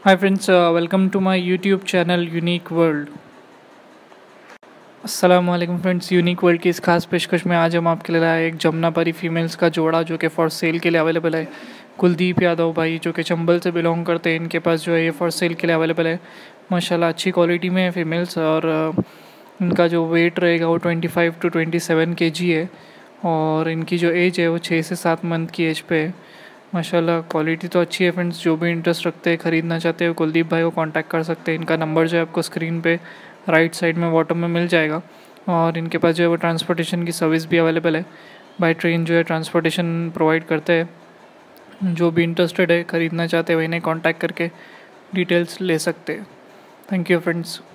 Hi friends, welcome to my YouTube channel Unique World। अस्सलाम वालेकुम friends, unique world की इस खास पेशकश में आज हम आपके लिए लाए एक जमुनापारी फीमेल्स का जोड़ा जो कि फॉर सेल के लिए अवेलेबल है। कुलदीप यादव भाई जो कि चंबल से बिलोंग करते हैं, इनके पास जो है ये फॉर सेल के लिए अवेलेबल है। माशाल्लाह अच्छी क्वालिटी में है फीमेल्स और इनका जो वेट रहेगा वो 25 to 27 kg है और इनकी जो एज है वो 6 से 7 मंथ की एज पे है। माशाल्लाह क्वालिटी तो अच्छी है फ्रेंड्स। जो भी इंटरेस्ट रखते हैं, ख़रीदना चाहते हो, कुलदीप भाई को कांटेक्ट कर सकते हैं। इनका नंबर जो है आपको स्क्रीन पे राइट साइड में बॉटम में मिल जाएगा और इनके पास जो है वो ट्रांसपोर्टेशन की सर्विस भी अवेलेबल है। बाय ट्रेन जो है ट्रांसपोर्टेशन प्रोवाइड करते हैं। जो भी इंटरेस्टेड है, ख़रीदना चाहते हैं, वो इन्हें कॉन्टैक्ट करके डिटेल्स ले सकते हैं। Thank you friends.